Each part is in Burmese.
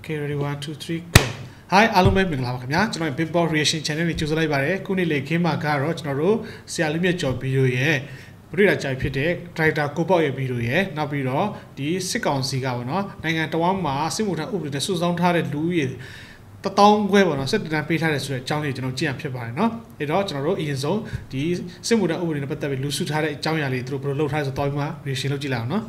Okay, ready 1 2 3 go. Hi အားလုံးပဲမင်္ဂလာပါခင်ဗျာကျွန်တော် Big Boss Reaction Channel ကိုကြိုဆိုလိုက်ပါတယ်ခုနေ့လေခင်းမှာကတော့ကျွန်တော်တို့ဆရာလေးမြတ်ကျော်ဗီဒီယိုရဲ့ပရိဒါကြိုက်ဖြစ်တဲ့ Director ကိုပေါ့ရဲ့ဗီဒီယိုရဲ့နောက်ပြီးတော့ဒီစစ်ကောင်စီကပေါ့နော်နိုင်ငံတော်မှာစစ်မှုထမ်းဥပဒေနဲ့စုဆောင်းထားတဲ့လူကြီး1000ခွဲပေါ့နော်စစ်တမ်းပေးထားတယ်ဆိုတဲ့အကြောင်းလေးကျွန်တော်ကြည့်ရဖြစ်ပါတယ်เนาะအဲ့တော့ကျွန်တော်တို့အရင်ဆုံးဒီစစ်မှုထမ်းဥပဒေနဲ့ပတ်သက်ပြီးလူစုထားတဲ့အကြောင်းအရာလေးသူတို့ဘယ်လိုလုပ်ထားလဲဆိုတော့ပြီးမှ reaction လုပ်ကြည့်လိုက်အောင်เนาะ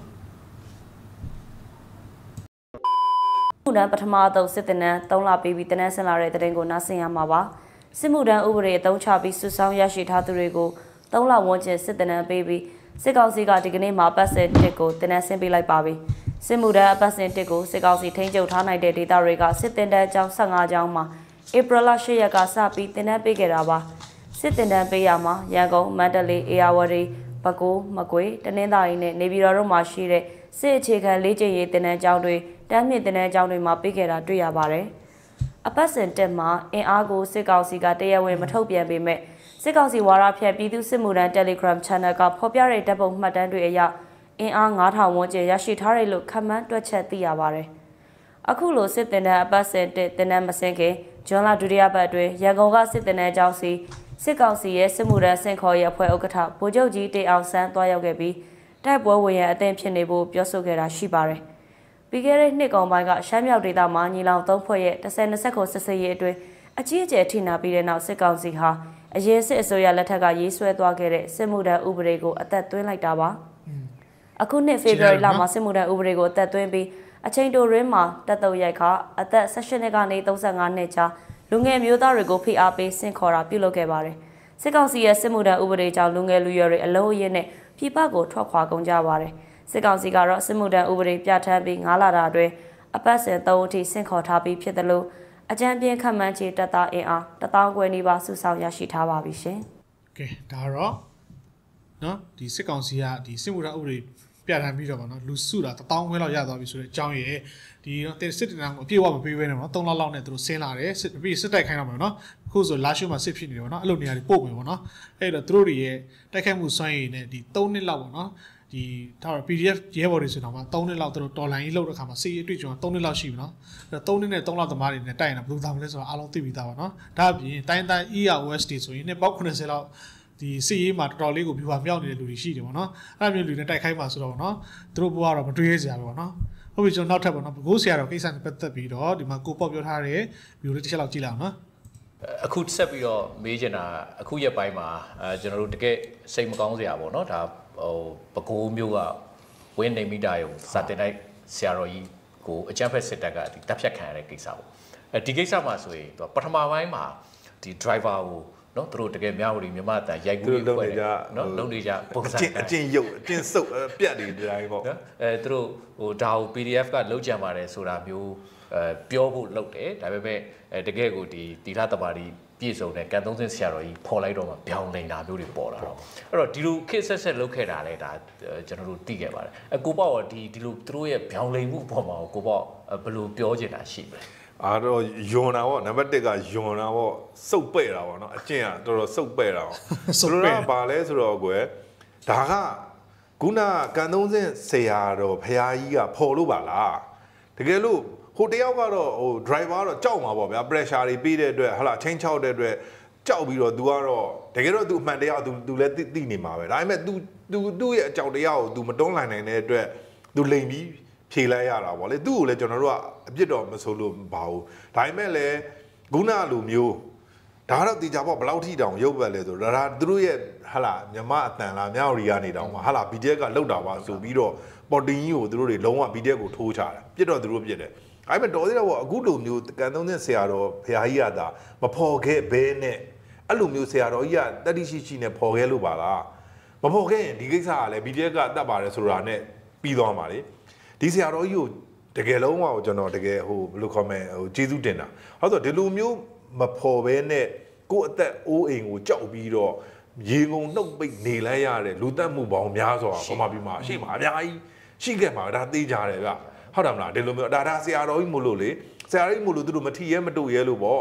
မှုဒဏ်ပထမအသုတ်စစ်တင်နန်း3လပေးပြီးတင်နန်းဆင်လာတဲ့တဲ့တင်ကိုနားဆင်ရမှာပါစစ်မှုဒဏ်ဥပဒေအသုံးချပြီးစုဆောင်းရရှိထားသူတွေကို3လဝန်းကျင်စစ်တင်နန်းပေးပြီးစစ်ကောင်စီကဒီကနေ့မှာပတ်စင်တစ်ကိုတင်နန်းဆင်ပေးလိုက်ပါပြီစစ်မှုဒဏ်အပတ်စင်တစ်ကိုစစ်ကောင်စီထိန်းချုပ်ထားနိုင်တဲ့ဒေသတွေကစစ်တင်တန်းကျောင်း15ကျောင်းမှာဧပြီလ10ရက်ကစပြီးတင်နန်းပေးခဲ့တာပါစစ်တင်တန်းပေးရမှာရန်ကုန်မန္တလေးအေရဝတီပဲခူးမကွေးတနင်္သာရီနဲ့နေပြည်တော်တို့မှာရှိတဲ့စစ်အခြေခံလေ့ကျင့်ရေးတင်နန်းကျောင်းတွေတမ်းမြင့်တင်နန်းကျောင်းတွေမှာပေးခဲ့တာတွေ့ရပါတယ်။အပတ်စဉ်တက်မှာအင်အားကိုစစ်ကောင်စီကတရားဝင်မထုတ်ပြန်ပေမဲ့စစ်ကောင်စီဝါဒဖြန့်ပြည်သူစစ်မှုထမ်း Telegram Channel ကဖော်ပြတဲ့ဓာတ်ပုံမှတ်တမ်းတွေအရအင်အား9000ဝန်းကျင်ရရှိထားတယ်လို့ခန့်မှန်းတွက်ချက်သိရပါတယ်။အခုလိုစစ်တင်တဲ့အပတ်စဉ်တက်တင်နန်းမစင်ခင်ဂျွန်လာဒုတိယပတ်တွင်ရန်ကုန်ကစစ်တင်နန်းကျောင်းစီစစ်ကောင်စီရဲ့စစ်မှုထမ်းစင်ခေါ်ရေးအဖွဲ့ဥက္ကဋ္ဌဗိုလ်ချုပ်ကြီးတေအောင်ဆန်းတွားရောက်ခဲ့ပြီးတိုက်ပွဲဝင်ရန်အသင့်ဖြစ်နေဖို့ပြောဆိုခဲ့တာရှိပါတယ်။ပြီးခဲ့တဲ့နှစ်ကောင်ပိုင်းကရှမ်းမြောက်ဒေသမှာညီလောင်3ဖွဲ့ရဲ့10-20စစ်စေးရေးအတွင်းအကြီးအကျယ်ထိနာပြီးတဲ့နောက်စစ်ကောင်စီဟာအရင်စစ်အစိုးရလက်ထက်ကရေးဆွဲသွားခဲ့တဲ့စစ်မှုထမ်းဥပဒေကိုအသက်သွင်းလိုက်တာပါ။အခုနှစ်ဖေဖော်ဝါရီလမှာစစ်မှုထမ်းဥပဒေကိုအသက်သွင်းပြီးအချိန်တိုရင်းမှာတပ်တုပ်ရိုက်ခါအသက်18နှစ်ကနေ35နှစ်ကြားလူငယ်မျိုးသားတွေကိုဖိအားပေးဆင့်ခေါ်တာပြုလုပ်ခဲ့ပါတယ်။စစ်ကောင်စီရဲ့စစ်မှုထမ်းဥပဒေကြောင့်လူငယ်လူရွယ်တွေအလုံးအရင်းနဲ့ပြည်ပကိုထွက်ခွာကုန်ကြပါတယ်။စစ်ကောင်စီကတော့စစ်မှုထမ်းဥပဒေပြဋ္ဌာန်းပြီး9လတာအတွင်းအပတ်စဉ်3အထိဆင့်ခေါ်ထားပြီးဖြစ်တယ်လို့အကြံပြင်းခန့်မှန်းခြေတပ်သားအင်အား1000ခွဲနီးပါးစုဆောင်းရရှိထားပါပြီရှင်။ Okay ဒါတော့နော်ဒီစစ်ကောင်စီကဒီစစ်မှုထမ်းဥပဒေပြဋ္ဌာန်းပြီးတော့ဗောနော်လူစုတာ1000ခွဲလောက်ရသွားပြီဆိုတဲ့အကြောင်းရဲ့ဒီစစ်တင်တန်းကိုအပြည့်အဝမပေးဘဲနဲ့ဗောနော်3လလောက်နဲ့သူတို့ဆင်းလာတယ်ပြီးစစ်တိုက်ခိုင်းတော့မယ်နော်အခုဆိုလာရှိုးမှာစစ်ဖြစ်နေတယ်ဗောနော်အဲ့လိုနေရာတွေပို့မယ်ဗောနော်အဲ့တော့သူတို့တွေရဲ့တိုက်ခိုက်မှုစွမ်းရည်နဲ့ဒီ3နှစ်လောက်ဗောနော်ဒီဒါတော့ PDF ရဲဘော်တွေဆိုတော့မှ3နှစ်လောက်သူတို့တော်လိုင်းကြီးလောက်တဲ့ခါမှာစီးအတွေ့အကြုံ3နှစ်လောက်ရှိပြီနော်အဲ့တော့3နှစ်နဲ့3လောက်သမားတွေနဲ့တိုက်ရင်ဘယ်လိုသားမလဲဆိုတော့အားလုံးသိပြီးသားပါနော်ဒါအပြင်တိုင်းတိုင်း EROS တွေဆိုရင်နှစ်ပေါက်80လောက်ဒီစီရေးမှာတော်တော်လေးကိုပြူပါမြောက်နေတဲ့လူတွေရှိတယ်ဗောနော်အဲ့လိုမျိုးလူတွေတိုက်ခိုက်မှာဆိုတော့ဗောနော်သူတို့ဘဝတော့မတွေးရစရာပဲဗောနော်ဟုတ်ပြီကျွန်တော်နောက်ထပ်ဗောနော်ဘကိုးဆရာတော်ကိစ္စနဲ့ပတ်သက်ပြီးတော့ဒီမှာကိုပေါ့ပြောထားတဲ့ဗီဒီယိုလေးတစ်ချက်လောက်ကြည့်လိုက်အောင်နော်အခုဆက်ပြီးတော့မေးချင်တာအခုရက်ပိုင်းမှာကျွန်တော်တို့တကယ်စိတ်မကောင်းစရာပေါ့နော်ဒါပဲခူးမျိုးကဝင်းနေမိတာရုံစာတင်လိုက်ဆရာတော်ကြီးကိုအကြမ်းဖက်စစ်တပ်ကဒီတပ်ဖြတ်ခံရတဲ့ကိစ္စပေါ့ဒီကိစ္စမှာဆိုရင်ပထမပိုင်းမှာဒီ driver ကိုနော်သူတို့တကယ်မြောက်ဝတီမြမအတန်ရိုက်ကူးရေးဖွဲ့တယ်နော်လုံးနေကြပုံစံအကျင့်ရုပ်အကျင့်စုပ်ပြတ်နေတိုင်းပေါ့နော်သူတို့ဟိုဒါကို PDF ကလုံးကြံပါတယ်ဆိုတာမျိုးပြောဖို့လုပ်တယ်ဒါပေမဲ့တကယ်ကိုဒီတီလာတပါတီပြည့်စုံတဲ့ကန်သုံးစင်းဆရာတော်ကြီးဖော်လိုက်တော့မှပြောင်းနေတာမျိုးတွေပေါ်လာတော့အဲ့တော့ဒီလိုခစ်ဆက်ဆက်လုပ်ခဲ့တာလဲဒါကျွန်တော်တို့သိခဲ့ပါတယ်ကိုပေါ့ရောဒီလိုသူတို့ရဲ့ပြောင်းလဲမှုအပေါ်မှာကိုပေါ့ဘယ်လိုပြောချင်တာရှိမလဲအားတော့ယွန်တာပေါ့နံပါတ်1ကယွန်တာပေါ့စုပ်ပဲ့တာပေါ့နော်အကျင့်ကတော်တော်စုပ်ပဲ့တာပေါ့ဆိုတော့ဘာလဲဆိုတော့ကွယ်ဒါကခုနကန်သုံးစင်းဆရာတော်ဖရာကြီးကဖော်လို့ပါလားတကယ်လို့ဟိုတယောက်ကတော့ဟို driver တော့ကြောက်မှာပေါ့ဗျာ pressure တွေပေးတဲ့အတွက်ဟလာချင်းချောက်တဲ့အတွက်ကြောက်ပြီးတော့ तू ကတော့တကယ်တော့ तू အမှန်တရား तू လည်းသိနေမှာပဲဒါပေမဲ့ तू ရဲ့အကြောက်တရားကို तू မတွန်းလှန်နိုင်တဲ့အတွက် तू လိမ်ပြီးဖြေလိုက်ရတာပေါ့လေသူ့ကိုလည်းကျွန်တော်တို့ကအပြစ်တော့မဆိုလို့ပါဘူးဒါပေမဲ့လည်းခုနလိုမျိုးဒါတော့တေချာပေါ့ဘယ်လောက်ထိတောင်ရုပ်ပတ်လဲဆိုတော့ဒါသူတို့ရဲ့ဟလာမြမအတန်လားမြောက်ရီကနေတောင်ဟလာ BTS ကလောက်တာပါဆိုပြီးတော့ပေါ်တင်ကြီးကိုသူတို့တွေလုံးဝ BTS ကိုထိုးချတာပြစ်တော့သူတို့ပြစ်တယ်ဒါပေမဲ့တော်သေးတယ်ပေါ့အခုလိုမျိုးကန်သုံးတဲ့ဆရာတော်ဖရာကြီးကသာမဖော်ခဲ့ဘဲနဲ့အဲ့လိုမျိုးဆရာတော်ကြီးကတတိရှိနဲ့ဖော်ခဲ့လို့ပါလားမဖော်ခဲ့ရင်ဒီကိစ္စကလည်း BTS ကတတ်ပါတယ်ဆိုတာနဲ့ပြီးသွားမှာလေဒီဆရာတော်ကြီးကိုတကယ်လုံးဝကိုကျွန်တော်တကယ်ဟိုဘယ်လိုခေါ်မလဲဟိုကျေးဇူးတင်တာဟုတ်ဆိုဒီလိုမျိုးမဖော်ဘဲနဲ့ကိုယ့်အသက်အိုးအိမ်ကိုကြောက်ပြီးတော့ရေငုံနှုတ်ပိတ်နေလိုက်ရတဲ့လူသက်မှုပေါင်းများစွာပမာပြီးမှရှိမှာအများကြီးရှိခဲ့မှာဒါသိကြတယ်ဗျဟုတ်တယ်မလားဒီလိုမျိုးဒါဆရာတော်ကြီးမို့လို့လေဆရာကြီးမို့လို့သူတို့မထီရဲမတူရဲလို့ပေါ့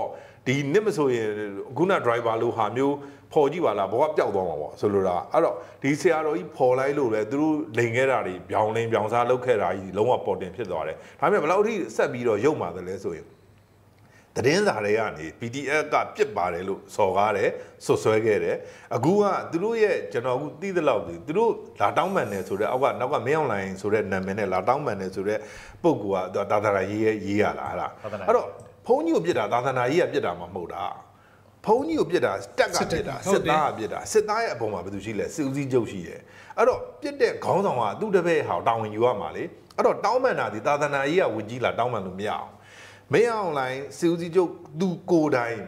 ဒီနစ်မဆိုရင်ခုန driver လို့ဟာမျိုးဖော်ကြည့်ပါလားဘောကပျောက်သွားမှာပေါ့ဆိုလိုတာအဲ့တော့ဒီဆရာတော်ကြီးဖော်လိုက်လို့လေသူတို့လိန်ခဲ့တာတွေပြောင်းလင်းပြောင်းစားလုပ်ခဲ့တာကြီးလုံးဝပေါ်တင်ဖြစ်သွားတယ်ဒါပေမဲ့ဘယ်လောက်အထိဆက်ပြီးတော့ရုပ်မှာတယ်လဲဆိုရင်တည်င်းစာတွေကနေ PDF ကပြစ်ပါတယ်လို့စော်ကားတယ်ဆွဆွဲခဲ့တယ်အခုကသူတို့ရဲ့ကျွန်တော်အခုသိသလောက်သူတို့လာတောင်းပန်တယ်ဆိုတော့အောက်ကနောက်ကမင်းအောင်လိုင်းဆိုတဲ့နာမည်နဲ့လာတောင်းပန်တယ်ဆိုတော့ပုဂ္ဂိုလ်ကသာသနာရေးရလားဟလားအဲ့တော့ဘုန်းကြီးကိုပြစ်တာသာသနာကြီးကပြစ်တာမှမဟုတ်တာဘုန်းကြီးကိုပြစ်တာတက်ကပြစ်တာစစ်သားကပြစ်တာစစ်သားရဲ့အပေါ်မှာဘယ်သူရှိလဲစစ်ဦးစီးချုပ်ရှိတယ်အဲ့တော့ပြစ်တဲ့ခေါင်းဆောင်ကသူ့တပည့်ဟာတာဝန်ယူရမှာလေအဲ့တော့တောင်းပန်တာဒီသာသနာကြီးကဝင်ကြီးလာတောင်းပန်လို့မရအောင်မင်းအောင်လိုင်းစစ်ဦးစီးချုပ်သူကိုယ်တိုင်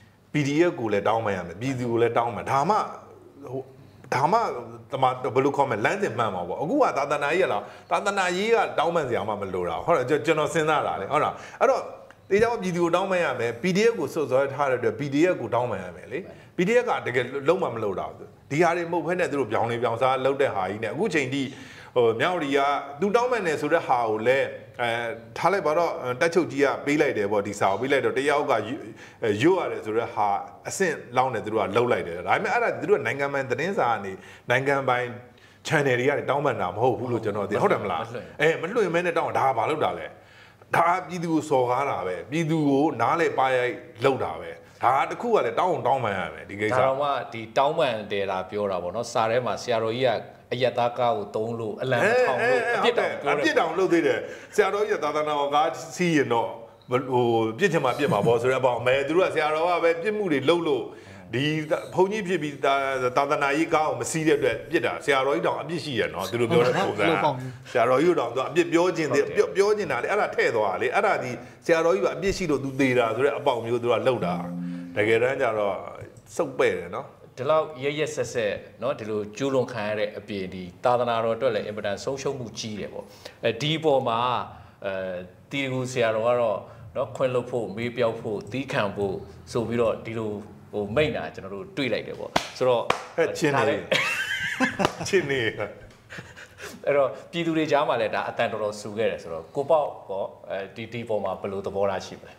PDF ကိုလည်းတောင်းပန်ရမယ်ပြည်သူကိုလည်းတောင်းပန်ဒါမှတမဘယ်လိုခေါ်မလဲလမ်းစဉ်မှန်မှာပေါ့အခုကသာသနာကြီးကလားသာသနာကြီးကတောင်းပန်စရာမှမလိုတာဟုတ်တယ်ကျွန်တော်စဉ်းစားတာလေဟုတ်လားအဲ့တော့ဒီကြောင့်ပြည်သူကိုတောင်းပန်ရမယ် PDF ကိုစွတ်စွဲထားတဲ့အတွက် PDF ကိုတောင်းပန်ရမယ်လေ PDF ကတကယ်လုံးဝမလုပ်တာဒီဟာတွေမဟုတ်ဘဲနဲ့သူတို့ပြောင်းနေပြောင်းစားလုပ်တဲ့ဟာကြီးနဲ့အခုချိန်ထိမြောက်ရီကသူတောင်းပန်နေဆိုတဲ့ဟာကိုလည်းထားလိုက်ပါတော့တက်ချုပ်ကြီးကပေးလိုက်တယ်ပေါ့ဒီစာကိုပေးလိုက်တော့တယောက်ကရွတ်ရတယ်ဆိုတော့ဟာအဆင့်လောင်းတယ်သူတို့ကလှုပ်လိုက်တယ်ဒါပေမဲ့အဲ့ဒါသူတို့နိုင်ငံပိုင်သတင်းစာကနေနိုင်ငံပိုင် channel တွေကနေတောင်းပန်တာမဟုတ်ဘူးလို့ကျွန်တော်သိဟုတ်တယ်မလားမလွှင့်မဲနဲ့တောင်းဒါဘာလုပ်တာလဲဒါပြည်သူကိုစော်ကားတာပဲပြည်သူကိုနားလေပါရိုက်လှုပ်တာပဲဒါတခုကလည်းတောင်းပန်ရမယ်ဒီကိစ္စဒါတော့မှဒီတောင်းပန်တယ်တာပြောတာပေါ့နော်စာထဲမှာဆရာတော်ကြီးကအယက်သားကားကိုတုံးလို့အလံထောင်လို့အပြစ်တောင်လုပ်သေးတယ်ဆရာတော်ကြီးကသာသနာတော်ကားစီးရင်တော့ဟိုပြစ်ချင်မှပြစ်မှာပေါ့ဆိုတော့ပေါ့မဲသူတို့ကဆရာတော်ကပဲပြစ်မှုတွေလုပ်လို့ဒီဘုန်းကြီးဖြစ်ပြီးသာသနာရေးကားကိုမစီးတဲ့အတွက်ပြစ်တာဆရာတော်ကြီးတောင်အပြစ်ရှိရနော်သူတို့ပြောတဲ့ပုံစံဆရာတော်ကြီးတောင်သူအပြစ်ပြောခြင်းပြောနေတာလေအဲ့ဒါထဲ့သွားတာလေအဲ့ဒါဒီဆရာတော်ကြီးကအပြစ်ရှိလို့သူသေးတာဆိုတဲ့အပေါက်မျိုးသူကလှုပ်တာတကယ်တမ်းကျတော့စုပ်ပဲ့တယ်နော်ဒီလောက်ရက်ဆက်เนาะဒီလိုကျူးလွန်ခံရတဲ့အပြင်ဒီသာသနာတော်အတွက်လည်းအင်ပဒန်ဆုံးရှုံးမှုကြီးတယ်ပေါ့ဒီပေါ်မှာတီကူဆရာတော်ကတော့เนาะခွင့်လွတ်ဖို့မေးပြောက်ဖို့တီးခံဖို့ဆိုပြီးတော့ဒီလိုဟိုမိတ်နာကျွန်တော်တို့တွေးလိုက်တယ်ပေါ့ဆိုတော့ချင်းနေအဲ့တော့ပြည်သူတွေကြားမှာလည်းဒါအတန်တော်ဆူခဲ့တယ်ဆိုတော့ကိုပေါ့ပေါ့ဒီပေါ်မှာဘယ်လိုသဘောထားရှိမလဲ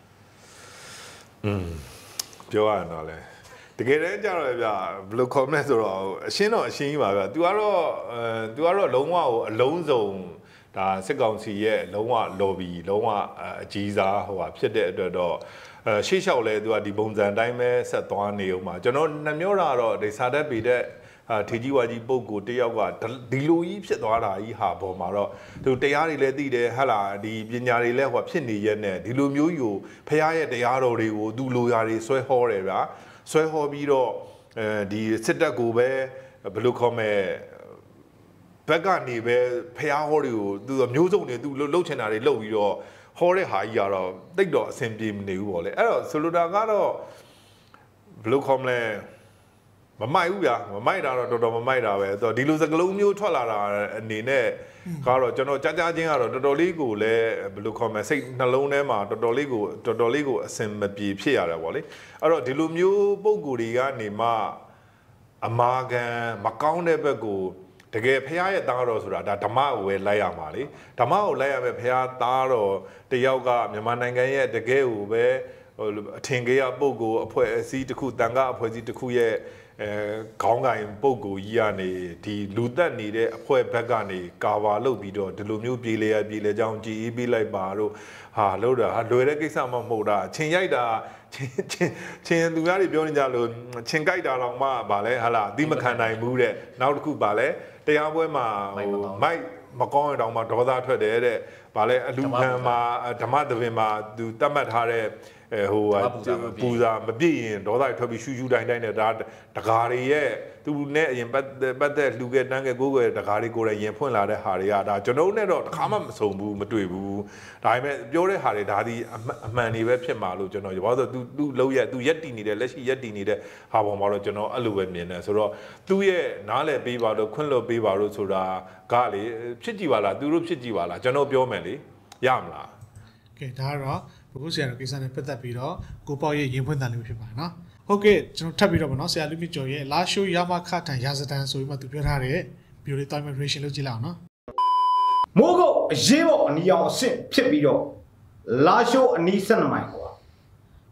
ပြောရရင်တော့လေတကယ်တမ်းကျတော့ဗျာဘယ်လို comment ဆိုတော့အရှင်းကြီးပါဗျာ तू ကတော့လုံးဝကိုအလုံးစုံဒါစစ်ကောင်စီရဲ့လုံးဝ lobby လုံးဝအကြီးစားဟိုဟာဖြစ်တဲ့အတွက်တော့ရှေ့လျှောက်လဲ तू ကဒီပုံစံတိုင်းပဲဆက်သွားနေအောင်မှာကျွန်တော်နှမျိုးတာတော့ဒီစာတက်ပေတဲ့ထေကြီးဝါကြီးပုဂ္ဂိုလ်တယောက်ကဒီလိုကြီးဖြစ်သွားတာကြီးဟာပေါ်မှာတော့သူတရားတွေလည်းသိတယ်ဟလာဒီပညာတွေလည်းဟိုဖြစ်နေရက်နဲ့ဒီလိုမျိုးယူဖះရဲ့တရားတော်တွေကိုသူလိုရာတွေဆွဲဟောတယ်ဗျာဆွဲဟောပြီးတော့ဒီစစ်တပ်ကိုပဲဘယ်လိုခေါ်မလဲဘက်ကနေပဲဖះဟောတွေကိုသူမျိုးစုံတွေသူလှုပ်ချင်တာတွေလှုပ်ပြီးတော့ဟောတဲ့ဟာကြီးကတော့တိတ်တော့အဆင်ပြေမနေဘူးပေါ့လေအဲ့တော့ဆိုလိုတာကတော့ဘယ်လိုခေါ်မလဲမမိုက်ဘူးဗျာမမိုက်တာတော့တော်တော်မမိုက်တာပဲဆိုတော့ဒီလိုစကလုံးမျိုးထွက်လာတာအနေနဲ့ကတော့ကျွန်တော်ကြားချင်းကတော့တော်တော်လေးကိုလည်းဘယ်လိုခေါ်မလဲစိတ်နှလုံးထဲမှာတော်တော်လေးကိုအစင်မပြေဖြစ်ရတယ်ပေါ့လေအဲ့တော့ဒီလိုမျိုးပုံကိုယ်တွေကနေမှအမာခံမကောင်းတဲ့ဘက်ကိုတကယ်ဖះရဲ့သားတော်ဆိုတာဒါဓမ္မကိုပဲလိုက်ရမှာလေဓမ္မကိုလိုက်ရမယ်ဖះသားတော်တယောက်ကမြန်မာနိုင်ငံရဲ့တကယ်ကိုပဲအထင်ကြီးရပုံကိုအဖွဲ့အစည်းတစ်ခုတန်ခါအဖွဲ့အစည်းတစ်ခုရဲ့ခေါင်းကိုင်ပုတ်ကိုကြီးကနေဒီလူသက်နေတဲ့အဖွဲ့ဘက်ကနေကာဗာလုပ်ပြီးတော့ဒီလိုမျိုးပြေလေကြောင်းကြည်ပြီးလိုက်ပါတော့ဟာလို့တာဟာလွယ်တဲ့ကိစ္စမှမဟုတ်တာချင်းရိုက်တာချင်းသူများတွေပြောနေကြလို့ချင်းကြိုက်တာတော့မှဗာလဲဟာလားအတိမခံနိုင်ဘူးတဲ့နောက်တစ်ခုဗာလဲတရားပွဲမှာဟိုမိုက်မကောင်းရင်တောင်မှဒေါသထွက်တယ်တဲ့ဗာလဲအလူခံမှာဓမ္မသဘင်မှာသူတတ်မှတ်ထားတဲ့ဟိုပူဇာမပြည့်ရင်ဒေါသထွက်ပြီးရှူတိုင်းနဲ့ဒါတကားတွေရဲ့သူနဲ့အရင်ပတ်သက်လှူခဲ့တန်းခဲ့ကိုယ်တကားတွေကိုလည်းရင်ဖွင့်လာတဲ့ဟာတွေကဒါကျွန်တော်နဲ့တော့တစ်ခါမှမဆုံဘူးမတွေ့ဘူးဒါပေမဲ့ပြောတဲ့ဟာတွေဒါဒီအမှန်တွေပဲဖြစ်မှာလို့ကျွန်တော်ဘာလို့ဆိုသူလုံးရက်သူရက်တည်နေတဲ့လက်ရှိရက်တည်နေတဲ့ဟာပေါ်မှာတော့ကျွန်တော်အဲ့လိုပဲမြင်တယ်ဆိုတော့သူ့ရဲ့နားလည်ပေးပါလို့ခွင့်လွှတ်ပေးပါလို့ဆိုတာကလေဖြစ်ကြည့်ပါလားသူတို့ဖြစ်ကြည့်ပါလားကျွန်တော်ပြောမယ်လေရမလားကဲဒါကတော့ဘုရားဆရာတို့ကိစ္စနဲ့ပတ်သက်ပြီးတော့ကိုပေါ့ရဲ့ရင်ဖွင့်တန်လေးဖြစ်ပါတယ်နော်ဟုတ်ကဲ့ကျွန်တော်ထပ်ပြီးတော့ဗောနော်ဆရာလူမြင့်ကျော်ရဲ့လာရှိုးရမခထန်ရာဇဒန်ဆိုပြီးမှသူပြောထားတဲ့ဗီဒီယိုလေးတိုင်းမဲ့ reaction လုပ်ကြည့်လိုက်အောင်နော်မိုးကုတ်အရေးပေါ်အနီရောင်အဆင့်ဖြစ်ပြီးတော့လာရှိုးအနီး12မိုင်ကွာ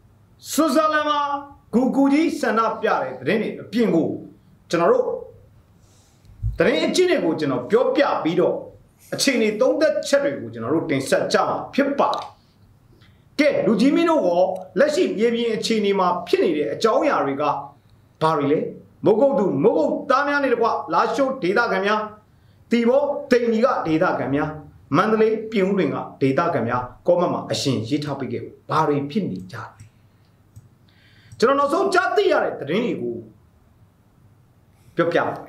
Suzalama, Guguji, Sana Piare, Reni, Pingu, General. The Reni General, Piopia, Bido, a chini don't that cherry, General, in Sajama, Pipa. Get Lujimino war, let's see, Yavi and Chinima, Pinny, Joya Riga, Parile, Mogo do Mogo, Damian, Lasho, Data Gamia, Tivo, Teniga, Data Gamia. Mandalay, Pyongyang, Data Gamia, Komama, a shin, she topic, Barry Pinny, Jar. General also Jati are the Rini who Pyopia.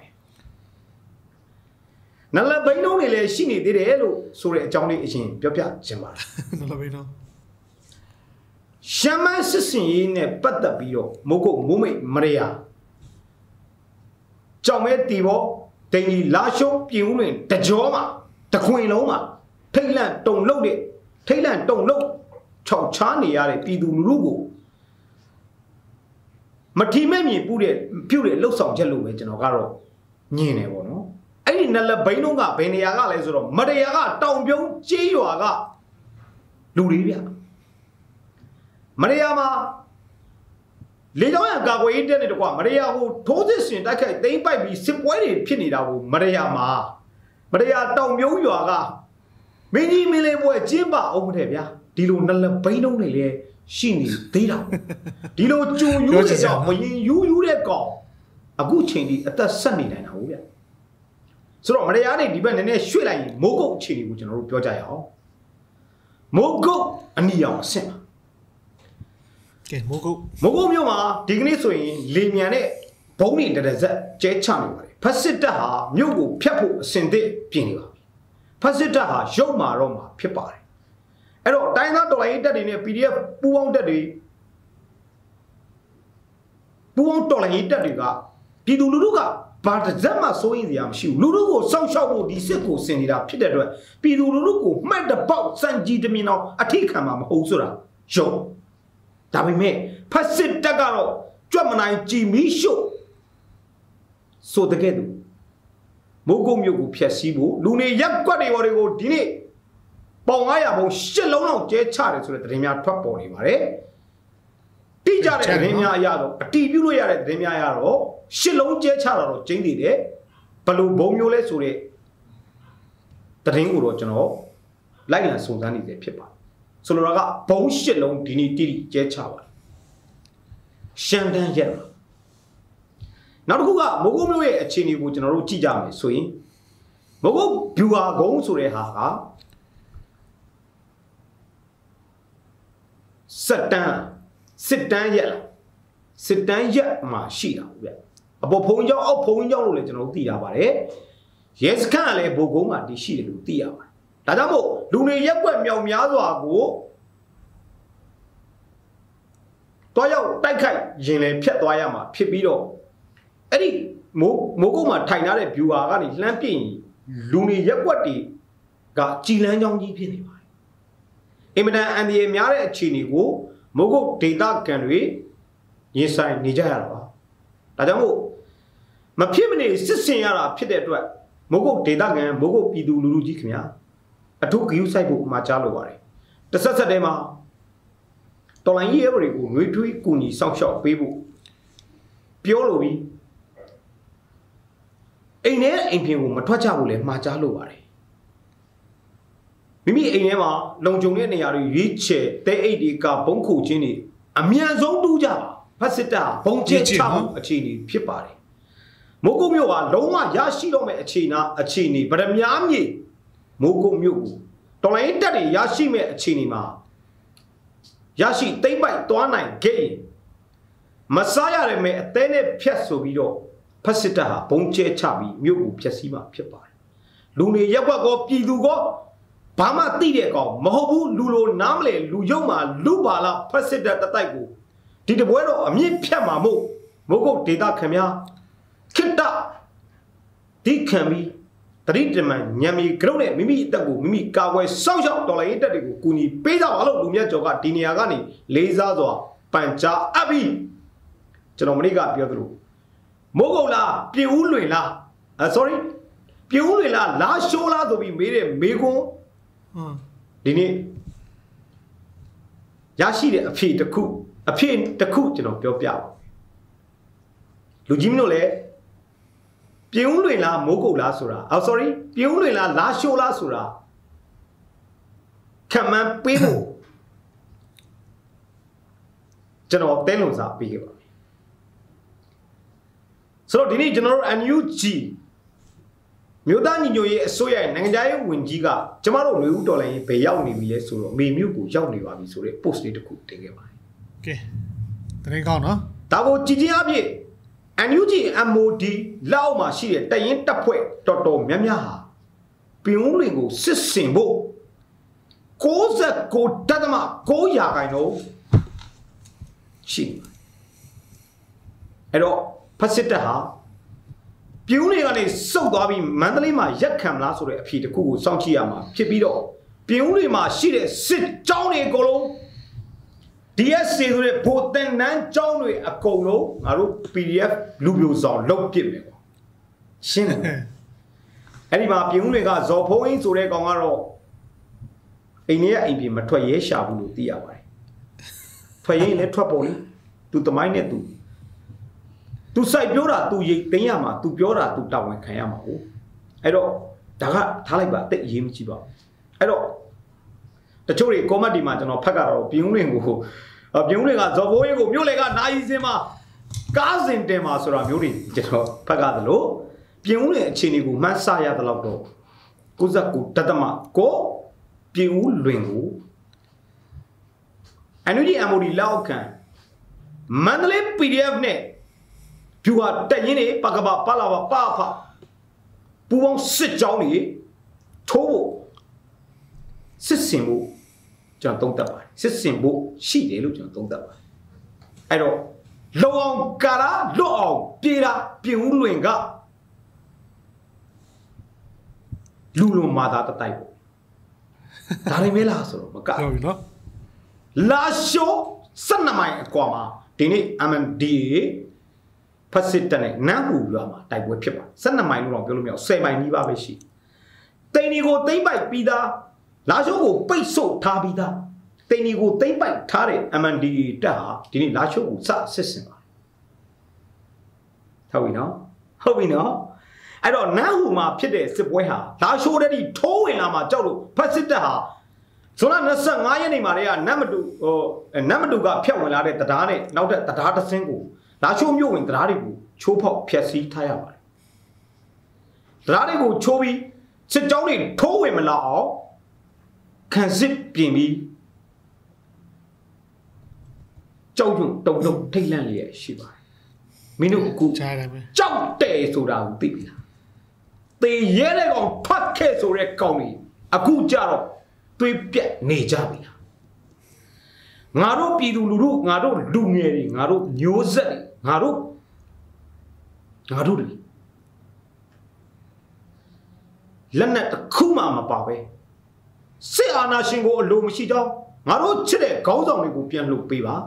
Nala Baino, Shini did a hello, sorry, Johnny is in Pyopia, Jemar. Nalabino. Shaman Sissin, a Pata Bio, Moko, Mumi, Maria. Jome Tivo, Teni Lasho, Pyongyang, the Joma, the Queen Loma. Thailand don't load it. Thailand don't load. Chow Chani are a Pidu Lugu. Matimemi pure looks on Jello, Genogaro. Nine, no. I didn't know Bainoga, Beniaga, Lesro, Mariaga, Town Bill, Jioaga. Lurivia. Mariama Lido and Gago Internet one, Maria who told this in that they might be separated, Pinny, Mariama. Maria Town Yoga. Many million boy Jimba over there. Dilo Nala Baino, Shini, Data. Dilo Chu, you let go. A good change at that Sunday night. So Mariani depended on a Shulang, Mogo chili, which in Rupio. Mogo and Nia Sim. Okay, Mogo. Mogo Yoma, Dignity, Limiane, Pony in the desert, J. Chami, Pasita, Mugu, Piapo, Sende, Pinio. Pasita, Shoma Roma, Pipari. And all Dina Dollar in a PDF, Puon Daddy. Puon Dollar Dadiga, Piduluga, but Zama so in the Amshu, Lulugo, some show, the Siko send it up, Peter, Pidulugo, met the boat, Sanji Demino, Atikama, Hosura, show. Tabime, Pasita Garo, Germanite Jimmy show. So the Gedu. Mogo Mugu Piasibu, Lune Yakwadi or Dine. Bongaya will shell on J. Charles with Remia Topoli, Mare. Tija Remia Yaro, a Tibuya at Remia Yaro, Shilon J. Charles, Jindy de, Palu Bomule Sure, the Ringuro General, Lion Sultani de Pipa. Soloraga, Bon Shilon Dini J. Charles. Shandan Yellow. Now, who got Mogomue a chini with an Orochi Jam, swing? Mogo, you are going to Reha. Sit down, yellow. Sit down, yet, my sheet. About Ponyo or Ponyo Legend Dia. Yes, can't let Bogoma the sheet Dia. Tadamo, Lune Yakwa Miao Miao go. Toyo, Takai, Jane Piatoyama, Pibido. Eddie Mogoma Tainare Buagani, Lamping, Luni Yakwati, got Chilan Yong Yi. Imina and the Emiare Chini go, Mogo Data Canary, yes, I Nijara. Tadamo Mapimini, Sisiara, Pidet, Mogo Data and Mogo Pidu Lujikmia. I took you Saibu Machalo. The Sasadema Tolan every Witui Kuni, some shop people. Piolovi. A near Impio Matwachawule, Machalo. Mimi Enema, Long Jonian, Rich, Te Edika, Bonko Chini, a Miazon Duja, Pasita, Bonche Cham, a Chini, Pipari. Mogomua, Loma, Yashidome, a China, a Chini, but a Miami. Mogo Mugu. Tolaitari, Yashime, a Chinima. Yashi, take by Tuana, gay. Masaya, me a tene piasso video. Pasita, Bonche Chabi, Mugu, Piasima, Pipari. Luni Yabago, Pidugo. Pama Tideko, Mahobu, Lulo, Namle, Lujoma, Lubala, Pasida Taigo. Did the bueno, a me Piamamo, Mogo, Dida Camia, Kita, Dick Cambi, Tridman, Yami, Grone, Mimi, Tagu, Mimi, Kawa, Social Dollar, Kuni, Peda, Lumia Joga, Tiniagani, Lazazo, Pancha, Abi, Genomiga, Piotru. Mogola, Piulula, sorry, Piulula, La Shola to be made a Mego. Dini ရရှိတဲ့အဖြစ်တစ်ခုကျွန်တော်ပြောပြပါလူကြီးမလို့လေပြင်းဦးလွင်လားမိုးကုတ်လားဆိုတာsorry ပြင်းဦးလွင်လားလာရှိုးလားဆိုတာခံမှန်းပေးဖို့ကျွန်တော်တဲလုံစာပေးခဲ့ပါမယ်ဆိုတော့ဒီနေ့ကျွန်တော်တို့ NUG မြို့သားညီညွတ်ရေးအစိုးရရဲ့နိုင်ငံသားရေးဝန်ကြီးကကျမတို့ຫນွေဦးတော်လိုင်းဘယ်ရောက်နေပြီလဲဆိုတော့မေမြို့ကိုရောက်နေပါပြီဆိုတဲ့ post လေးတစ်ခုတင်ခဲ့ပါတယ်ကဲတရင်ကောင်းနော်ဒါကိုကြည်ချင်းအပြည့် NUG MOD လောက်မှာရှိတဲ့တရင်တပ်ဖွဲ့တော်တော်များများဟာပင်ဦးလွင်ကိုစစ်စင်ဖို့69.9ရာခိုင်နှုန်းရှိနေအဲ့တော့ဖက်စစ်တပ်ဟာပြူးတွေကနေစုပ်သွားပြီးမန္တလေးမှာရက်ခံမလားဆိုတဲ့အဖြေတစ်ခုကိုစောင့်ကြည့်ရမှာဖြစ်ပြီးတော့ပြူးတွေမှာရှိတဲ့စစ်ကြောင်းတွေအကုန်လုံး DSC ဆိုတဲ့ဗိုလ်တင်နန်းကြောင်းတွေအကုန်လုံးငါတို့ PDF လူမျိုးဆောင်လုပ်ပြစ်မယ်ပေါ့ရှင်းတယ်အဲ့ဒီမှာပြူးတွေကဇော်ဖုံးအင်းဆိုတဲ့ကောင်ကတော့အိမ်ထဲကအိမ်ပြင်မထွက်ရဲရှာဘူးလို့သိရပါတယ်ထွက်ရင်လည်းထွက်ပေါ်လေသူတမိုင်းနဲ့သူစိုက်ပြောတာသူရိတ်သိမ်းရမှာသူပြောတာသူတာဝန်ခံရမှာဟုတ်အဲ့တော့ဒါကထားလိုက်ပါအသက်အရေးမကြီးပါဘူးအဲ့တော့တချို့တွေ comment ဒီမှာကျွန်တော်ဖတ်ကတော့ပြင်းဦးလင်ကိုပြင်းဦးလင်ကဇော်ဘိုးရင်ကိုမြို့လေကနာယီစင်မှာကားစင်တင်မှာဆိုတာမျိုးတွေကျွန်တော်ဖတ်ကြသလိုပြင်းဦးလင်အခြေအနေကိုမှန်းဆရသလောက်တော့69.9ပြင်းဦးလွင်ကို NUG MOD လောက်ခံမန္တလေး PDF နဲ့ပြူဟာတက်ရင်နေပကပပလာပဖပူပေါင်းစစ်ကြောင်းတွေထိုးဖို့စစ်စင်ဖို့ကျွန်တော်သုံးသပ်ပါတယ်စစ်စင်ဖို့ရှိတယ်လို့ကျွန်တော်သုံးသပ်ပါတယ်အဲ့တော့လုံအောင်ကာရာလွတ်အောင်ပြေတာပြင်ဦးလွင်ကလူလုံးမာတာတိုက်ပေါ့ဒါတွေမဲလားဆိုတော့မကပြောပြီနော်လာရှိုး12မိုင်အကွာမှာဒီနေ့ MNDAA ဖက်စစ်တပ်နဲ့နန်းဟူရွာမှာတိုက်ပွဲဖြစ်ပါ12မိုင်လို့တော့ပြောလို့မရအောင်10မိုင်နီးပါးပဲရှိတိန်ဒီကိုသိမ့်ပိုက်ပြီးသားလာရှိုးကိုပိတ်ဆို့ထားပြီးသားတိန်ဒီကိုသိမ့်ပိုက်ထားတဲ့ MNDAA တပ်ဟာဒီနေ့လာရှိုးကိုစစစ်စင်ပါတယ်ဟုတ်ပြီနော်အဲ့တော့နန်းဟူမှာဖြစ်တဲ့စစ်ပွဲဟာလာရှိုးတဲ့ဒီထိုးဝင်လာမှာကြောက်လို့ဖက်စစ်တပ်ဟာဇွန်လ25ရက်နေ့မှာတည်းကနတ်မတူကဖျက်ဝင်လာတဲ့တရားနဲ့နောက်တဲ့တရားတစ်စင်းကိုလာချိုးမြို့ဝင်တရားတွေကိုချိုးဖောက်ဖျက်ဆီးထားရပါတယ်တရားတွေကိုချိုးပြီးစစ်ကြောင်းတွေထိုးဝင်မလာအောင်ခံစစ်ပြင်ပြီးကြောက်ရွံ့တုံလုံးထိတ်လန့်လျက်ရှိပါတယ်မင်းတို့အခုကြားတယ်ပဲကြောက်တယ်ဆိုတာကိုသိပြီလားတေရဲတဲ့ကောင်ဖတ်ခဲ့ဆိုတဲ့ကောင်ကြီးအခုကြတော့တွေးပြက်နေကြပြီလားငါတို့ပြည်သူလူထုငါတို့လူငယ်တွေငါတို့မျိုးဆက်တွေငါတို့တွေလက်နဲ့တစ်ခုမှမပါပဲစစ်အာဏာရှင်ကိုအလိုမရှိတော့ငါတို့ချစ်တဲ့ခေါင်းဆောင်တွေကိုပြန်လှုပ်ပေးပါ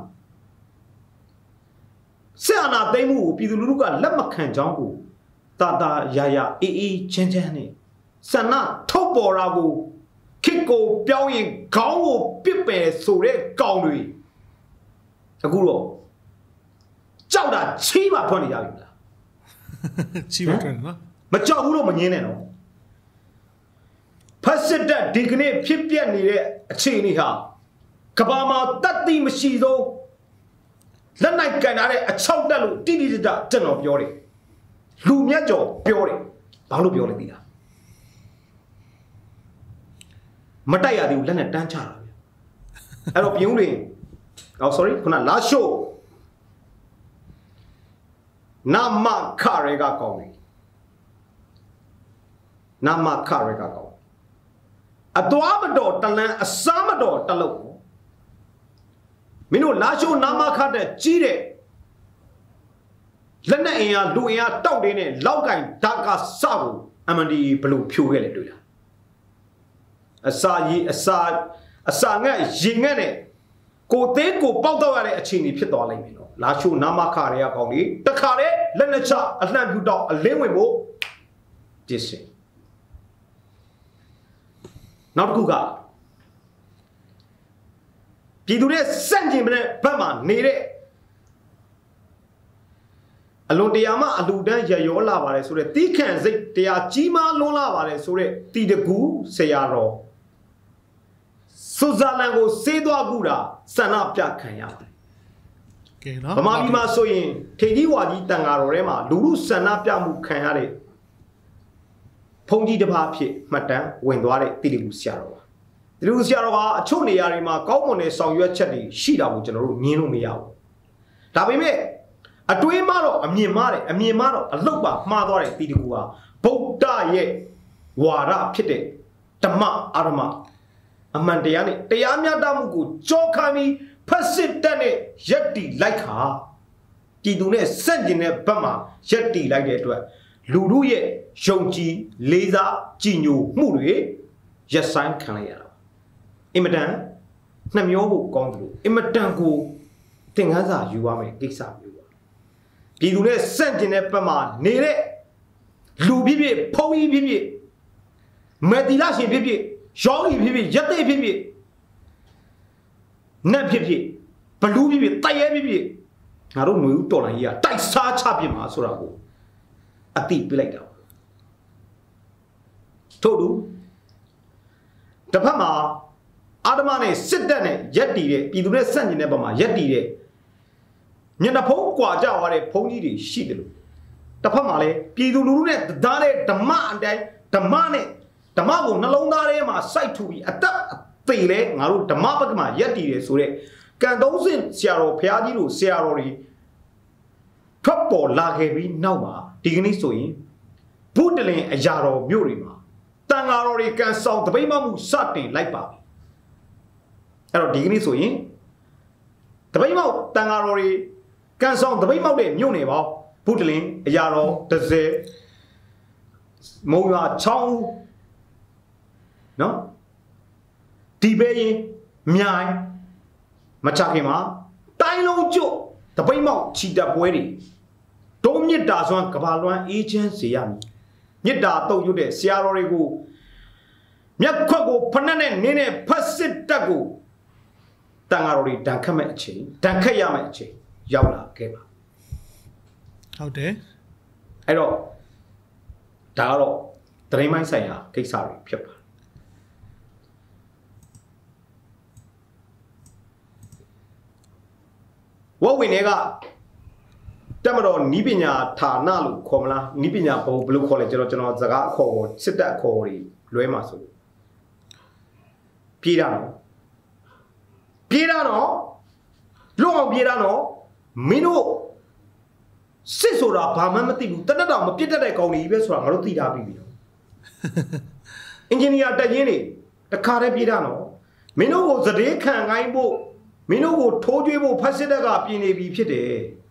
စစ်အာဏာသိမ်းမှုကိုပြည်သူလူထုကလက်မခံကြောင်းကိုတာယာအေးချမ်းနဲ့ဆန္ဒထုတ်ပေါ်တာကိုခစ်ကိုပြောင်းရင်ခေါင်းကိုပစ်ပယ်ဆိုတဲ့ကောင်တွေအခုတော့ကြောက်တာချီးမှထွက်နေကြပြီလားချီးမထွက်နော်မကြောက်ဘူးလို့မငင်းနဲ့တော့ဖက်စစ်တပ်ဒီကနေ့ဖြစ်ပျက်နေတဲ့အခြေအနေဟာကဘာမှာတတ်သိမရှိသောလက်နိုင်ကန်ထားတဲ့အချောက်တက်လို့တိတိကျကျကျွန်တော်ပြောတယ်လူမြတ်ကျော်ပြောတယ်ဘာလို့ပြောလဲသိလားမတိုက်ရသေးဘူးလက်နဲ့တန်းချတာဗျအဲ့တော့ပြင်းဦးတွေsorry ခုနလာရှိုးနာမခရဲကကောင်းတယ်နာမခရဲကကောင်းအသွားမတော်တလန်းအစားမတော်တလုံးမင်းတို့လာရှိုးနာမခတဲ့ကြီးတဲ့လက်နဲ့အင်အားလူအင်အားတောက်တင်းနဲ့လောက်ကင်ဓာကစဖို့ MND ဘလို့ဖြိုးခဲ့လေတွေ့လားအစာငတ်ရင်ငတ်နဲ့ကိုသေးကိုပေါက်တော့ရတဲ့အခြေအနေဖြစ်သွားလိမ့်မယ်နော်လာရှိုးနာမခရဲကကောင်းဒီတခါလေလက်နဲ့ချအလှမ်းပြူတော့အလင်းဝင်ဖို့ပြစ်စင်နောက်တစ်ခုကပြည်သူတွေစန့်ကျင်တဲ့ဘက်မှာနေတဲ့အလွန်တရာမှအလူတန်းရရောလာပါတယ်ဆိုတဲ့တီးခန့်စိတ်တရားကြီးမားလွန်းလာပါတယ်ဆိုတဲ့တီတကူဆရာတော်စွဇာလန်ကိုစေးသွားကူတာဆန္ဒပြခံရပါတယ်ကဲနော်ဗမာပြည်မှာဆိုရင်ထေကြီးဝါကြီးတန်ဃာတော်ထဲမှာလူလူဆန္ဒပြမှုခံရတဲ့ဖုန်ကြီးတစ်ပါးဖြစ်မှတ်တမ်းဝင်သွားတဲ့တီတကူဆရာတော်ပါတီတကူဆရာတော်ကအချို့နေရာတွေမှာကောင်းမွန်တဲ့ဆောင်ရွက်ချက်တွေရှိတာကိုကျွန်တော်တို့မြင်လို့မရဘူးဒါပေမဲ့အတွေးမှတော့အမြင်မှတော့အလုတ်ပါမှားသွားတဲ့တီတကူဟာဗုဒ္ဓရဲ့ဝါဒဖြစ်တဲ့ဓမ္မအာရမအမှန်တရားနဲ့တရားမျှတမှုကိုကြောခံပြီးဖက်စစ်တပ်နဲ့ရက်တီလိုက်ခါပြည်သူနဲ့စန့်ကျင်တဲ့ဘက်မှာရက်တီလိုက်တဲ့အတွက်လူတို့ရဲ့ယုံကြည်လေးစားကြည်ညိုမှုတွေရက်ဆိုင်ခံလိုက်ရတာအင်မတန်နှမျောဖို့ကောင်းတယ်လို့အင်မတန်ကိုသင်ခန်းစာယူရမယ်ကိစ္စမျိုးပါပြည်သူနဲ့စန့်ကျင်တဲ့ဘက်မှာနေတဲ့လူဖြစ်ဖြစ်ဖုံးကြီးဖြစ်ဖြစ်မေတီလာရှင်ဖြစ်ဖြစ်ရောင်းကြီးဖြစ်ဖြစ်ရက်သိဖြစ်ဖြစ်နတ်ဖြစ်ဖြစ်ဘလူးဖြစ်ဖြစ်တိုက်ရဲဖြစ်ဖြစ်ငါတို့ຫນွေဦးတော်လိုင်းကြီးကတိုက်စားချပြစ်မှာဆိုတာကိုအတိပြလိုက်တာထို့တူတစ်ဖက်မှာအာဓမနဲ့စစ်တပ်နဲ့ရက်တီတဲ့ပြည်သူတွေစန့်ကျင်တဲ့ဘက်မှာရက်တီတဲ့ညနေဖုံးကွာကြသွားတဲ့ဖုံးကြီးတွေရှိတယ်လို့တစ်ဖက်မှာလည်းပြည်သူလူထုနဲ့သားတဲ့ဓမ္မအတိုင်းဓမ္မကိုနှလုံးသားထဲမှာစိုက်ထူပြီးအသက်အသေးလဲငါတို့ဓမ္မဘက်ကမှာရက်တီတယ်ဆိုတဲ့ကံသုံးစင်ဆရာတော်ဘုရားကြီးတို့ဆရာတော်တွေထွက်ပေါ်လာခဲ့ပြီးနောက်မှာဒီကနေ့ဆိုရင်ဘုဒ္ဓလင်အရာတော်မြို့တွေမှာတန်ဃာတော်တွေကံဆောင်တပိတ်မမှုစတင်လိုက်ပါပြီအဲ့တော့ဒီကနေ့ဆိုရင်တပိတ်မောက်တန်ဃာတော်တွေကံဆောင်တပိတ်မောက်တဲ့မြို့နယ်ပေါင်းဘုဒ္ဓလင်အရာတော်30မုံရွာချောင်းနော်ဒီပဲရင်မြိုင်မချခင်မှာတိုင်းလုံးကျွတ်တပိတ်မောက်ချီတက်ပွဲတွေဒုံးမြစ်တာစွမ်းကဘာလွမ်းအေးချမ်းစေရမည်မြစ်တာတုတ်ရွတ်တဲ့ဆရာတော်တွေကိုမြက်ခွက်ကိုဖနှက်နဲ့နင်းနဲ့ဖတ်စစ်တက်ကိုတန်ဃာတော်တွေဒဏ်ခတ်မဲ့အချိန်ဒဏ်ခတ်ရမဲ့အချိန်ရောက်လာခဲ့ပါဟုတ်တယ်အဲ့တော့ဒါကတော့တရင်မိုင်းဆိုင်ရာကိစ္စတွေဖြစ်ပါဝဝင်တွေကတက်မတော်နီးပညာဌာနလို့ခေါ်မလားနီးပညာဘယ်လိုခေါ်လဲကျွန်တော်စကားအခေါ်ကိုစစ်တပ်အခေါ်တွေလွဲမှာဆိုပြေးတာတော့လွတ်အောင်ပြေးတာတော့မင်းတို့စစ်ဆိုတာဘာမှမသိဘူးတနက်တောင်မပြစ်တတ်တဲ့ကောင်တွေကြီးပဲဆိုတာငါတို့သိထားပြီတော့အင်ဂျင်နီယာတက်ရင်တွေတခါတည်းပြေးတာတော့မင်းတို့ကိုသတိခံခိုင်းဖို့မင်းတို့ကိုထိုးကျွေးဖို့ဖက်စစ်တပ်ကပြင်နေပြီဖြစ်တယ်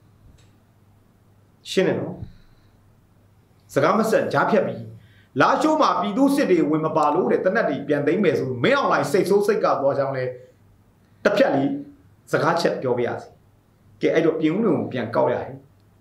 ရှင်းတယ်နော်စကားမဆက်ကြားဖြတ်ပြီးလာရှိုးမှာပြည်သူစစ်တွေဝင်မပါလို့တဲ့တနက်တွေပြန်သိမ်းမယ်ဆိုမင်းအောင်လိုက်စိတ်ဆိုးစိတ်ကသွားကြောင်းလဲတစ်ဖြတ်လေးစကားချက်ပြောပြရစီကဲအဲ့တော့ပြင်ဦးလွင်ကိုပြန်ကောက်ရတယ်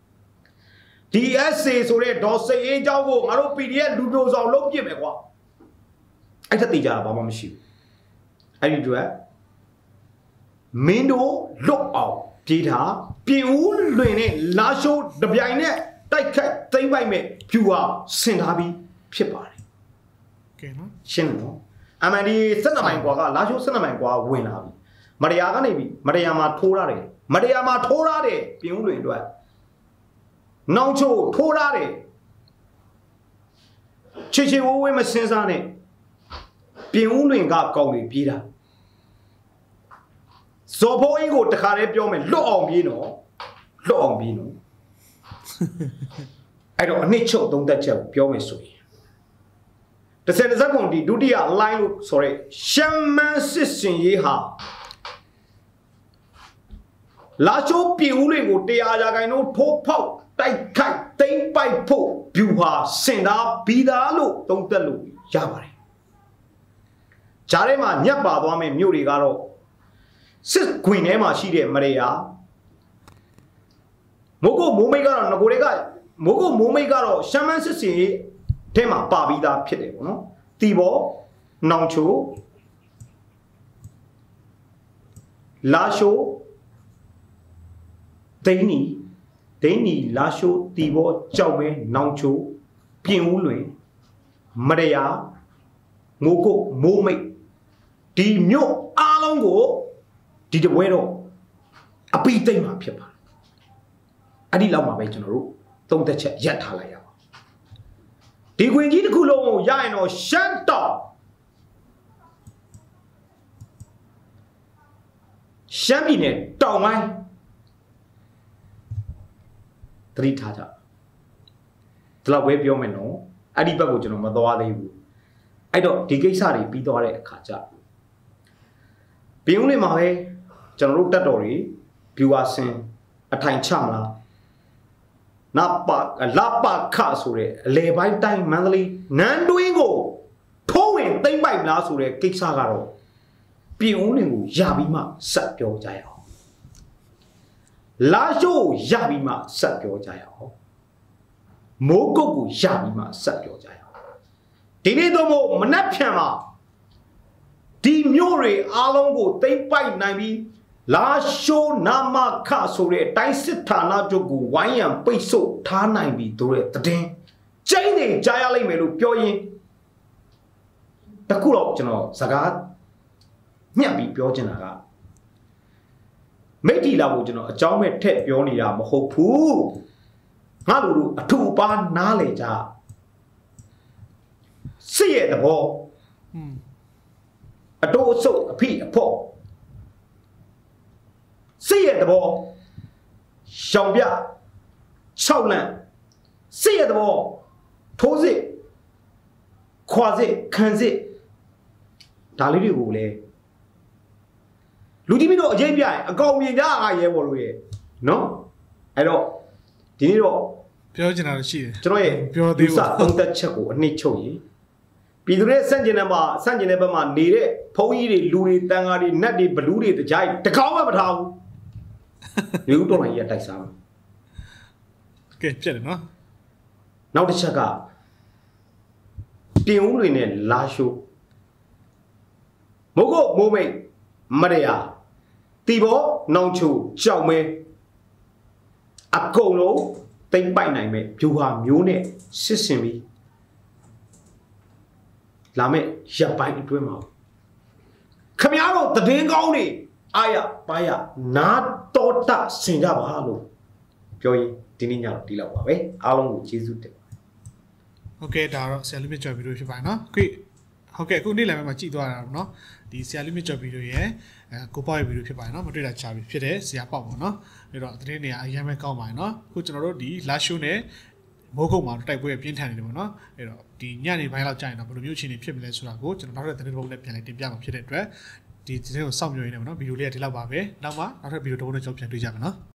DSA ဆိုတဲ့ဒေါ်စိတ်အေးเจ้าကိုငါတို့ PDF လူမျိုးဆောင်လုံးပြစ်မယ်ကွာအဲ့ဒါသိကြတာဘာမှမရှိဘူးအဲ့ဒီတော့မင်းတို့လွတ်အောင်ပြေးတာပြင်ဦးလွင်နဲ့လာရှိုးတပြိုင်နဲ့တိုက်ခတ်သိမ့်ပိုက်မဲ့ဖြူဟာဆင်ထားပြီးဖြစ်ပါတယ်ကဲနော်ရှင်းနော်အမှန်ဒီ12မိုင်ကွာကလာရှိုး12မိုင်ကွာဝင်လာပြီမတရားကနေပြီမတရားမှာထိုးရတယ်မတရားမှာထိုးရတယ်ပြင်ဦးလွင်အတွက်နောင်ချိုထိုးရတယ်ချေဝဝဲမစင်းစားနဲ့ပြင်ဦးလွင်ကကောင်းပြီးပြေးတာဇော်ဖိုးအင်းကိုတခါတည်းပြောမယ်လွတ်အောင်ပြေးနော်အဲ့တော့အနှစ်ချုပ်သုံးသက်ချက်ကိုပြောမယ်ဆိုရင်30စက္ကန့်ဒီဒုတိယ line လို့ဆိုရဲရှမ်းမန်းစစ်စင်ရေးဟာလာချိုးပြည်ဦးတွေကို100ရာခိုင်နှုန်းထိုးဖောက်တိုက်ခိုက်သိမ်းပိုက်ဖို့ဗျူဟာစင်သားဘီသားလို့သုံးသက်လို့ရပါတယ်ဂျားထဲမှာညက်ပါသွားမယ့်မြို့တွေကတော့စစ်ခွင်ထဲမှာရှိတဲ့မရေယာမိုးကုတ်မိုးမိတ်ကတော့ငကိုတွေကမိုးကုတ်မိုးမိတ်ကတော့ရှမ်းမန်းစစ်စင်ရေးထဲမှာပါပြီးသားဖြစ်တယ်ပေါ့နော်တီဘောနောင်ချိုလာရှိုးဒိန်းနီလာရှိုးတီဘောကြောက်မဲနောင်ချိုပြင်ဦးလွင်မရယာမိုးကုတ်မိုးမိတ်ဒီမြို့အားလုံးကိုဒီတပွဲတော့အပိသိမ့်မှာဖြစ်ပါတယ်အဲ့ဒီလောက်မှာပဲကျွန်တော်တို့သုံးသက်ချက်ရပ်ထားလိုက်ရပါဒီခွင်ကြီးတစ်ခုလုံးကိုရရင်တော့ရှမ်းတောင်ရှမ်းပြည်နယ်တောင်ပိုင်းသတိထားကြဒီလောက်ပဲပြောမယ်နော်အဲ့ဒီဘက်ကိုကျွန်တော်မသွားသေးဘူးအဲ့တော့ဒီကိစ္စတွေပြီးသွားတဲ့အခါကျပြင်ဦးနေမှာပဲကျွန်တော်တို့တက်တော်တွေ viewer ဆင်အထိုင်ချမလားလာပခဆိုတဲ့အလေပိုင်းတိုင်းမန္တလေးနန်းတွင်းကိုထိုးဝင်သိမ့်ပိုက်လားဆိုတဲ့ကိစ္စကတော့ပြင်ဦးနေကိုရပြီးမှဆက်ပြောကြရအောင်လာရှိုးရပြီးမှဆက်ပြောကြရအောင်မိုးကုတ်ကိုရပြီးမှဆက်ပြောကြရအောင်ဒီနေ့တော့မနှက်ဖြန်မှာဒီမျိုးတွေအားလုံးကိုသိမ့်ပိုက်နိုင်ပြီးလာရှိုးနာမခဆိုတဲ့တိုင်းစစ်ဌာနချုပ်ကိုဝိုင်းရန်ပိတ်ဆို့ထားနိုင်ပြီတို့တဲ့တဲ့ကျင်းနေကြားရလိမ့်မယ်လို့ပြောရင်တခုတော့ကျွန်တော်စကားညှက်ပြီးပြောချင်တာကမိတ်တီလာကိုကျွန်တော်အကြောင်းမဲ့ထက်ပြောနေတာမဟုတ်ဘူးငါတို့အထူပါနားလေကြစစ်ရဲ့သဘောအတိုးအဆုပ်အဖိအဖို့စစ်ရဲ့သဘောရှောင်ပြ6လန့်စစ်ရဲ့သဘောထိုးစစ်ခွာစစ်ခံစစ်ဒါလေးတွေကိုလည်းလူကြီးမင်းတို့အရေးပြရင်အကောင်မြင်ကြအားရဲပေါ်လို့ရဲ့နော်အဲ့တော့ဒီနေ့တော့ပြောချင်တာရှိတယ်ကျွန်တော်ရဲ့ပြောသေးဘူးသုံးသက်ချက်ကိုအနှစ်ချုပ်ရင်ပြည်သူတွေစန့်ကျင်တဲ့ဘက်မှာနေတဲ့ဖုန်းကြီးတွေလူတွေတန်ဃာတွေနတ်တွေဘလူးတွေတကြိုက်တကောင်းမှမထားဘူးလူတော်မှကြီးတိုက်စားမှာကဲပြက်တယ်နော်နောက်တစ်ချက်ကပြင်ဦးတွေနဲ့လာရှိုးမိုးကုတ်မိုးမိတ်မရယာတီဘောနောင်ချိုကြောက်မဲအကုန်လုံးတိမ့်ပိုက်နိုင်မဲ့ဖြူဟာမျိုးနဲ့စစ်စင်ပြီးလာမဲ့ရပ်ပိုင်းအတွင်းမှာခမရတို့တည်င်းကောင်းတွေအာရပါရနာတော်တဆင်ကြပါလို့ပြောရင်ဒီနေ့ညတော့ဒီလောက်ပါပဲအားလုံးကိုကျေးဇူးတင်ပါတယ်ဟုတ်ကဲ့ဒါတော့ဆရာလူမြင့်ကျော်ဗီဒီယိုဖြစ်ပါတယ်နော်ဟုတ်ကဲ့အခုနေ့လည်မှာကြည့်သွားတာနော်ဒီဆရာလူမြင့်ကျော်ဗီဒီယိုရဲ့ကိုပေါ့ရဲ့ဗီဒီယိုဖြစ်ပါတယ်နော်မတွေ့တာချာပြီဖြစ်တယ်ဆရာပေါ့ပေါ့နော်အဲ့တော့သတင်းတွေအရင်ပဲကောင်းပါတယ်နော်အခုကျွန်တော်တို့ဒီလာရှိုးနဲ့မိုးကုတ်မှာတိုက်ပွဲပြင်းထန်နေတယ်ပေါ့နော်အဲ့တော့ဒီညနေပိုင်းလောက်ကြာရင်တော့ဘယ်လိုမျိုးအခြေအနေဖြစ်မလဲဆိုတာကိုကျွန်တော်နောက်ထပ်သတင်းတစ်ပုဒ်နဲ့ပြန်လည်တင်ပြမှာဖြစ်တဲ့အတွက်ဒီသတင်းကိုစောင့်မျှော်ရင်းနေပါနော်ဗီဒီယိုလေးကဒီလောက်ပါပဲနောက်မှနောက်ထပ်ဗီဒီယိုတစ်ပုဒ်နဲ့ကျွန်တော်ပြန်တွေ့ကြမယ်နော်